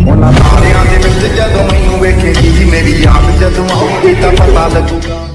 ਉਹਨਾਂ ਤਾਰਿਆਂ ਦੇ ਵਿੱਚ ਜਦੋਂ ਮੈਨੂੰ ਵੇਖੇਗੀ, ਮੇਰੀ ਯਾਦ ਜਦੋਂ ਆਊਗੀ ਤਾਂ ਪਤਾ ਲੱਗੂਗਾ।